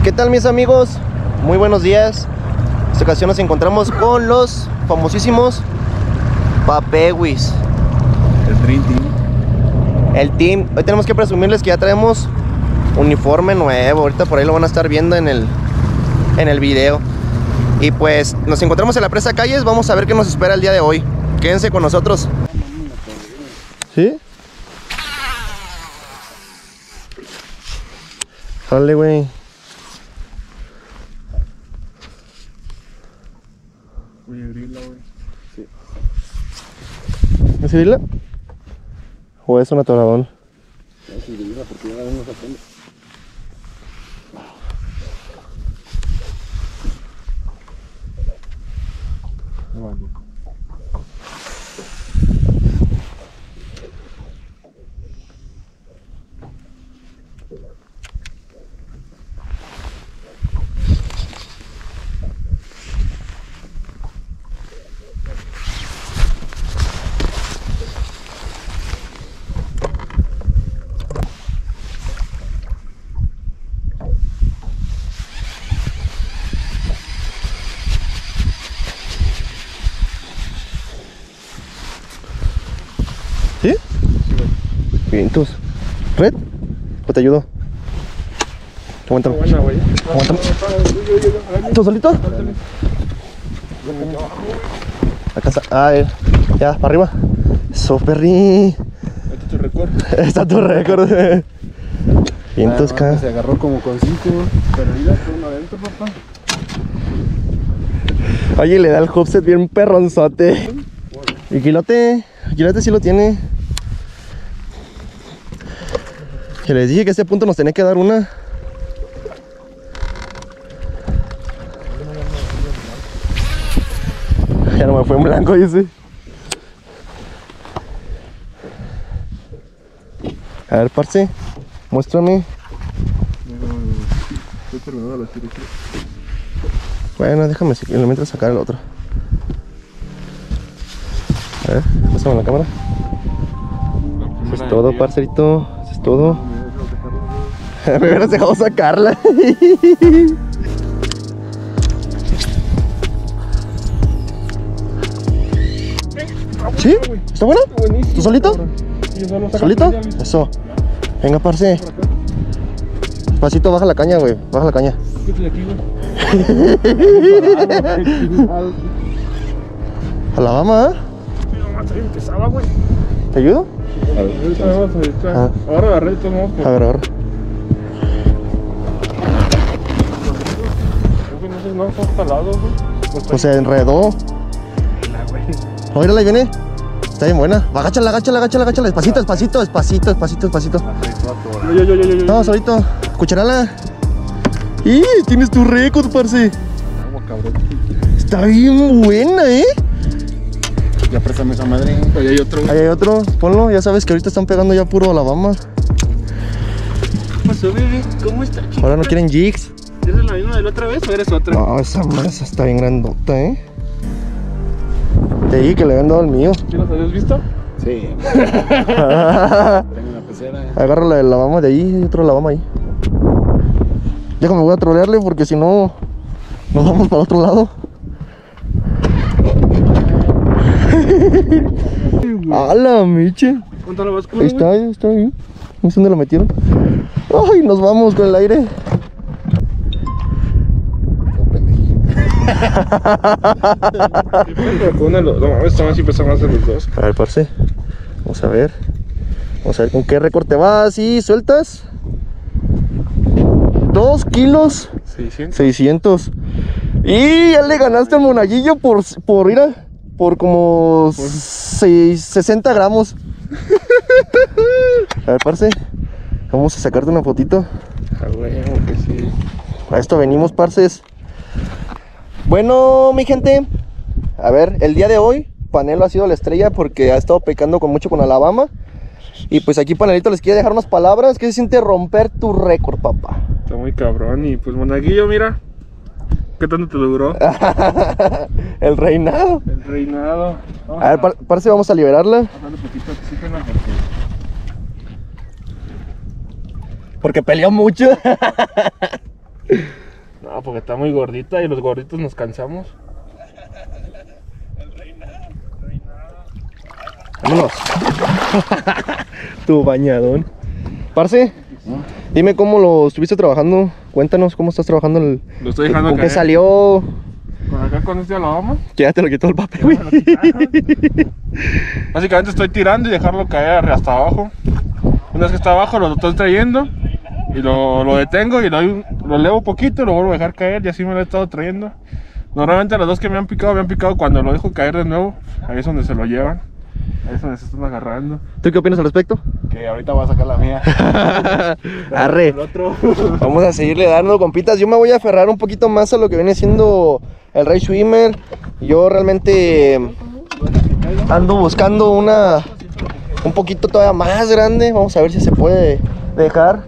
¿Qué tal, mis amigos? Muy buenos días. En esta ocasión nos encontramos con los famosísimos Papewis. El Dream Team. El team. Hoy tenemos que presumirles que ya traemos uniforme nuevo. Ahorita por ahí lo van a estar viendo en el video. Y pues nos encontramos en la presa Calles. Vamos a ver qué nos espera el día de hoy. Quédense con nosotros. ¿Sí? Dale, güey. Voy a abrirla, güey. Sí. ¿Es abrirla? ¿O es un atoradón? Vamos a abrirla porque ya la vemos a fondo. Vale. ¿Sí? Vientos. ¿Red? ¿O te ayudo? Aguántame. Buena, güey. Aguántame. ¿Tú solito? Acá está. Ah, ya, para arriba. Eso, perri. Este es tu récord. Está tu récord. Vientos, acá. Se agarró como con 5, pero mira, todo uno adentro, papá. Oye, le da el hopset bien perronzote. Y Quilote sí lo tiene. Que les dije que a este punto nos tenía que dar una. Ya no me fue en blanco, dice. A ver, parce, muéstrame. Estoy terminando la serie. Bueno, déjame mientras sacar el otro. A ver, pásame la cámara. Eso es todo, parcerito. Eso es todo. Me hubieras dejado sacarla. ¿Sí? ¿Está buena? ¿Tú solito? ¿Solito? Eso. Venga, parce. Despacito, baja la caña, güey. Baja la caña. Alabama, ¿eh? Empezaba, güey. ¿Te ayudo? A ver, ahora agarré de todos modos. A ver, ahora. No son talados, güey. Pues se enredó. Mírala, ahí viene. Está bien buena. Agáchala. Despacito. No, solito. Cucharala. ¡Y! Tienes tu récord, parce. Está bien buena, ¿eh? Ya préstame esa madre. Ahí hay otro, güey. Ahí hay otro. Ponlo. Ya sabes que ahorita están pegando ya puro Alabama. ¿Qué pasó, bebé? ¿Cómo está, chico? Ahora no quieren jigs. ¿Eres la misma de la otra vez o eres otra? No, esa masa está bien grandota, ¿eh? Te dije que le habían dado el mío. ¿Sí los habías visto? Sí. Tengo una pecera. Agarra la de Alabama de ahí, hay otro Alabama ahí. Déjame, voy a trolearle porque si no nos vamos para otro lado. ¡A la meche! ¿Cuánto la bascula? Ahí está ahí. No sé dónde la metieron. ¡Ay! Nos vamos con el aire. No, esta más sí pesa más de los dos. A ver, parce. Vamos a ver con qué récord te vas. Y sueltas 2 kilos 600. Y ya le ganaste al monaguillo por como 60 gramos. A ver, parce, vamos a sacarte una fotito. Ah, güey, que sí. A esto venimos, parces. Bueno, mi gente, a ver, el día de hoy Panelo ha sido la estrella porque ha estado pecando mucho con Alabama. Y pues aquí Panelito les quiere dejar unas palabras. ¿Qué se siente romper tu récord, papá? Está muy cabrón. Y pues monaguillo, mira, ¿qué tanto te duró? El reinado. El reinado. A ver, parce, vamos a liberarla. Dale poquito de oxígeno porque peleó mucho. No, porque está muy gordita y los gorditos nos cansamos. Vámonos. Tu bañadón. Parce, dime cómo lo estuviste trabajando. Cuéntanos cómo estás trabajando el. Lo estoy dejando ¿Con qué caer. salió? Con acá con este lavamos. Que ya te lo quitó el papel, güey. Básicamente estoy tirando y dejarlo caer hasta abajo. Una vez que está abajo lo estoy trayendo y lo detengo y lo elevo un poquito y lo vuelvo a dejar caer y así me lo he estado trayendo. Normalmente los dos que me han picado cuando lo dejo caer de nuevo. Ahí es donde se lo llevan. Ahí es donde se están agarrando. ¿Tú qué opinas al respecto? Que ahorita voy a sacar la mía. Arre. El otro. Vamos a seguirle dando, compitas. Yo me voy a aferrar un poquito más a lo que viene siendo el Ray Swimmer. Yo realmente ando buscando un poquito todavía más grande. Vamos a ver si se puede dejar.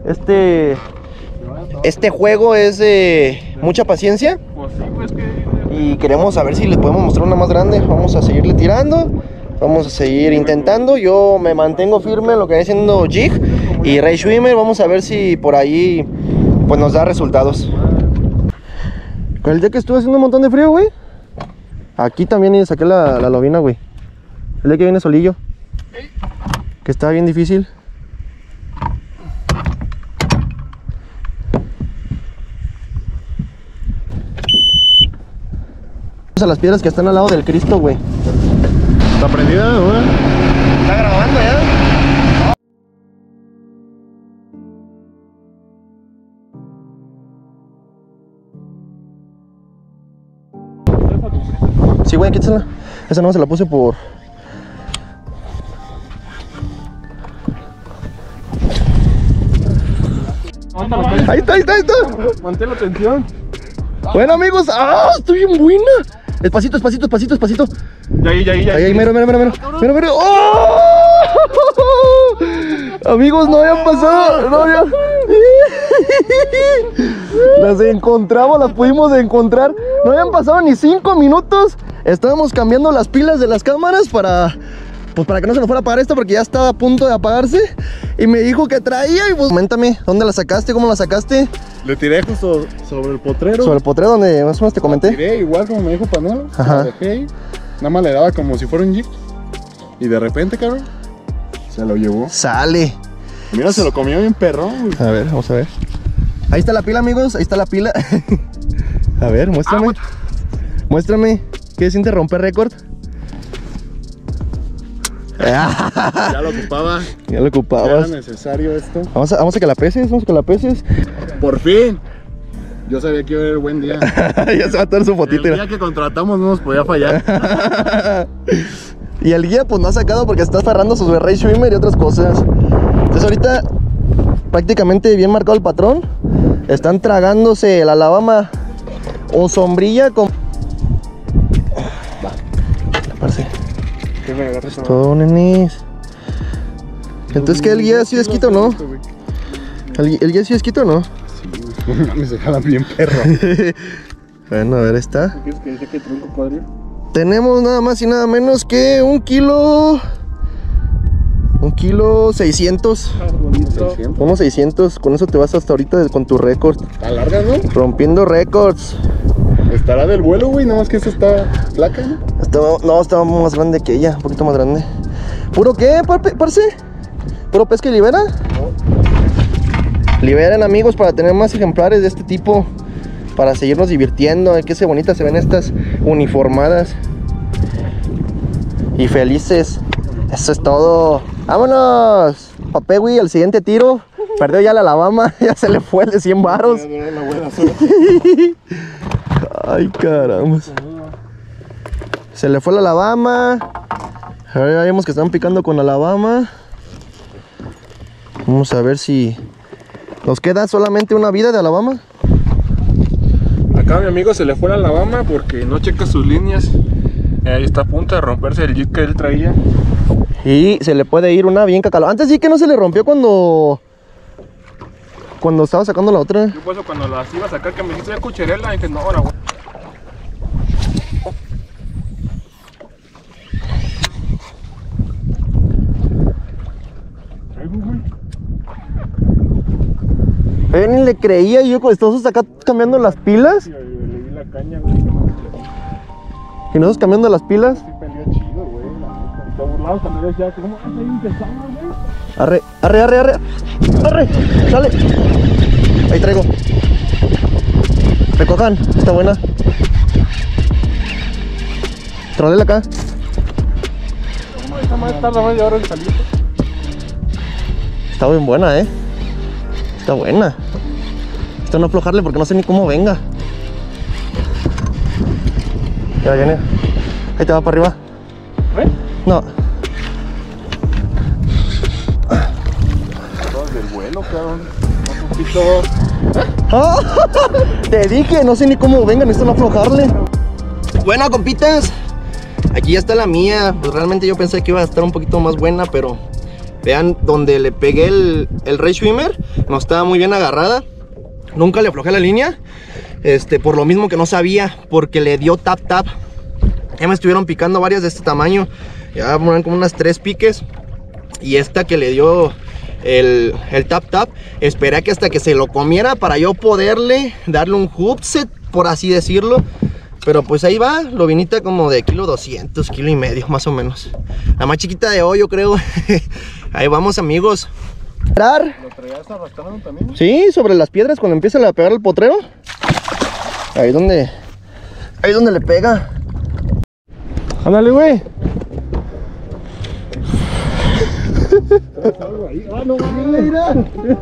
Este juego es de mucha paciencia Pues sí, pues que. y queremos saber si les podemos mostrar una más grande. Vamos a seguirle tirando. Vamos a seguir intentando. Yo me mantengo firme en lo que viene siendo jig y Ray Swimmer. Vamos a ver si por ahí pues nos da resultados. Con el día que estuvo haciendo un montón de frío, güey, aquí también saqué la lobina, güey. El día que viene solillo, que estaba bien difícil. Vamos a las piedras que están al lado del Cristo, güey. ¿Está prendida, güey? ¿Está grabando ya? Sí, güey, quítasela. Esa no se la puse por... Ahí está, ahí está, ahí está. Mantén la tensión. Bueno, amigos, ¡ah! Estoy bien buena. Despacito, despacito, despacito, despacito. Ya ahí. Ahí, mero, mero, mero, mero. Mero, mero. ¡Oh! Amigos, no habían pasado. No habían... Las encontramos, las pudimos encontrar. No habían pasado ni 5 minutos. Estábamos cambiando las pilas de las cámaras para... Pues para que no se nos fuera a apagar esto, porque ya estaba a punto de apagarse. Y me dijo que traía y pues... Coméntame, ¿dónde la sacaste? ¿Cómo la sacaste? Le tiré justo sobre el potrero. Sobre el potrero donde más o menos te La comenté. tiré igual como me dijo Panelo. Ajá. La dejé ahí. Nada más le daba como si fuera un jeep. Y de repente, cabrón, se lo llevó. Sale. Mira, se lo comió bien perrón, güey. A ver, vamos a ver. Ahí está la pila, amigos, ahí está la pila. A ver, muéstrame. Muéstrame. ¿Qué siente romper récord? Ya lo ocupaba. Ya lo Era ocupabas. necesario esto. Vamos a que la peses, vamos a que la peses. Por fin. Yo sabía que iba a haber buen día. Ya se va a dar su El fotito. día que contratamos no nos podía fallar. Y el guía pues no ha sacado porque está aferrando sus Ray Swimmer y otras cosas. Entonces ahorita prácticamente bien marcado el patrón. Están tragándose el Alabama o sombrilla con... Parce, Que me agarres ahora. todo, nenis. Entonces, ¿qué? ¿El guía sí desquita o no? ¿El guía sí desquita o no? No mames, se jalan bien perro. Bueno, a ver, está. ¿Quieres que dice que tronco padre? Tenemos nada más y nada menos que 1 kilo. 1 kilo 600. Bonito. 600. Unos 600. Con eso te vas hasta ahorita con tu récord. Está larga, ¿no? Rompiendo récords. Estará del vuelo, güey. Nada más que esa está flaca, ¿no? Estaba más grande que ella. Un poquito más grande. ¿Puro qué, parce? ¿Puro pesca y libera? Liberen, amigos, para tener más ejemplares de este tipo. Para seguirnos divirtiendo. Ay, qué bonitas se ven estas uniformadas. Y felices. Eso es todo. ¡Vámonos! Papé, güey, al siguiente tiro. Perdió ya la Alabama. Ya se le fue el de 100 varos. La buena suerte. Ay, caramba. Se le fue la Alabama. Ahora ya vemos que están picando con Alabama. Vamos a ver si nos queda solamente una vida de Alabama. Acá mi amigo se le fue la Alabama porque no checa sus líneas. Ahí está a punto de romperse el jig que él traía. Y se le puede ir una bien cacalona. Antes sí que no se le rompió cuando estaba sacando la otra. Yo por eso cuando las iba a sacar que me dijiste ya cucherela, dije no, ahora güey. Ni le creía yo con estos acá cambiando las pilas. Le di la caña, güey. Y nosotros cambiando las pilas. Sí peleó chido, güey, la neta. Te burlabas cuando le decía, ¿cómo que ahí empezaba, güey? Arre, arre, arre, arre. Arre, sale. Ahí traigo. Recojan, está buena. Trollela acá. ¿Cómo esta madre tarda media hora en salir? Está bien buena, Está buena. Esto no aflojarle porque no sé ni cómo venga. Ya viene. Ahí te va para arriba. ¿Ves? No. Todo del vuelo, cabrón. Un poquito. ¡Ah! Te dije, no sé ni cómo venga, necesito no aflojarle. Bueno, compitas, aquí ya está la mía. Pues realmente yo pensé que iba a estar un poquito más buena, pero vean donde le pegué el Ray Swimmer, no estaba muy bien agarrada. Nunca le aflojé la línea, por lo mismo que no sabía, porque le dio tap tap. Ya me estuvieron picando varias de este tamaño, ya ponen como unas 3 piques. Y esta que le dio el tap tap, esperé que hasta que se lo comiera para yo poderle darle un hook set, por así decirlo. Pero pues ahí va, lobinita como de 1.200 kg, 1.5 kg más o menos. La más chiquita de hoy, yo creo. Ahí vamos, amigos. ¿Lo traías arrastrando también? Sí, sobre las piedras cuando empieza a pegar el potrero. Ahí donde le pega. Ándale, güey. Ah, no, mira.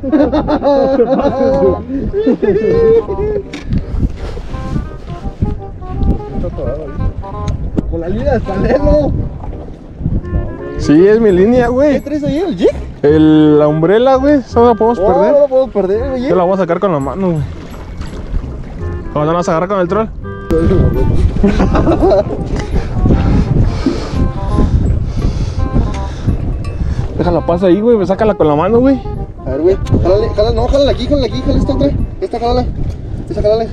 Con la línea del panelo. Sí, es mi línea, ¿Qué güey. traes ahí, el jig? La umbrella, güey. Eso no la podemos perder. No lo puedo perder, oye. Yo la voy a sacar con la mano, güey. ¿Cómo no la vas a agarrar con el troll? Déjala pasa ahí, güey. Sácala con la mano, güey. A ver, güey. Jálala aquí, jala esta otra. Esta, jálala. Esta, jálala.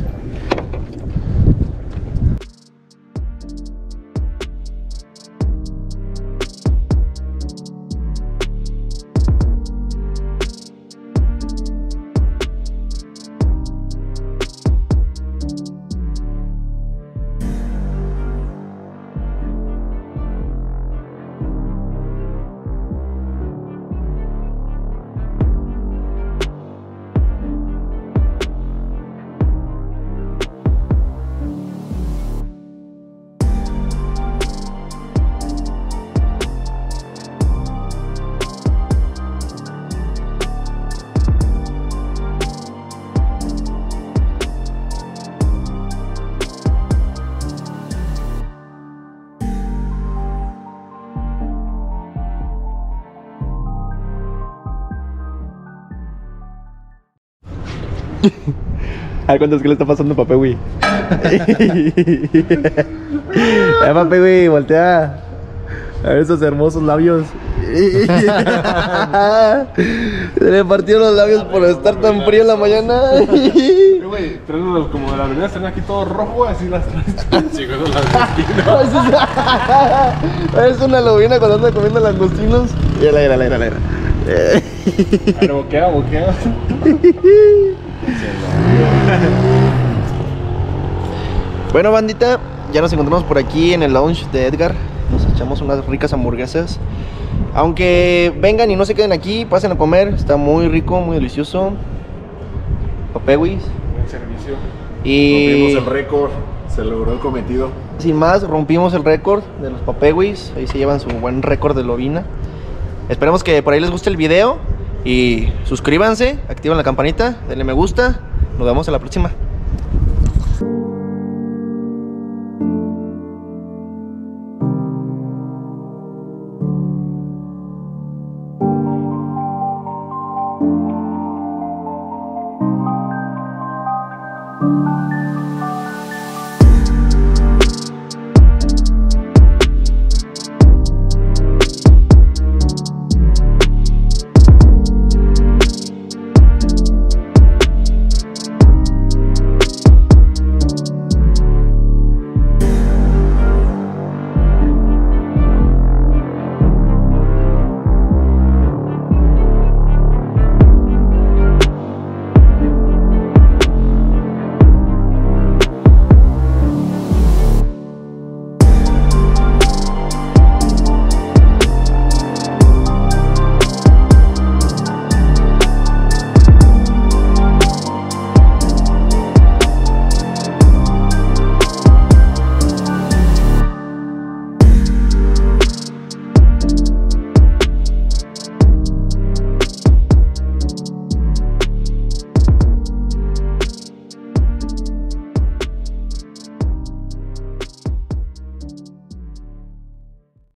A ver cuántos que le está pasando a Pape, güey. Pape, güey, voltea. A ver esos hermosos labios. Se le partieron los labios por estar tan frío en la mañana. Güey, traes como de la avenida, están aquí todo rojo, así las traes. Chicos, las Es una lobina cuando anda comiendo langostinos. Mira. Pero boquea. Bueno, bandita, ya nos encontramos por aquí en el lounge de Edgar. Nos echamos unas ricas hamburguesas. Aunque vengan y no se queden aquí, pasen a comer. Está muy rico, muy delicioso. Papewis. Buen servicio. Y Rompimos el récord. Se logró el cometido. sin más, rompimos el récord de los Papewis. Ahí se llevan su buen récord de lobina. Esperemos que por ahí les guste el video. Y suscríbanse, activen la campanita, denle me gusta. Nos vemos en la próxima.